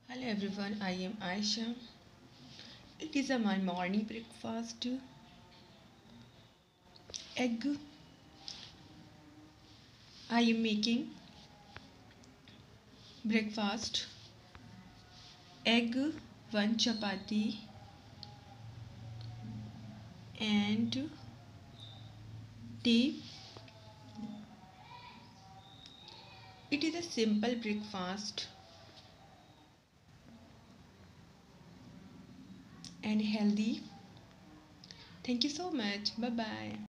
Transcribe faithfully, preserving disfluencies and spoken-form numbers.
Hello everyone, I am Aisha. It is a my morning breakfast. Egg. I am making breakfast. Egg, one chapati, and tea. It is a simple breakfast and healthy. Thank you so much. Bye bye.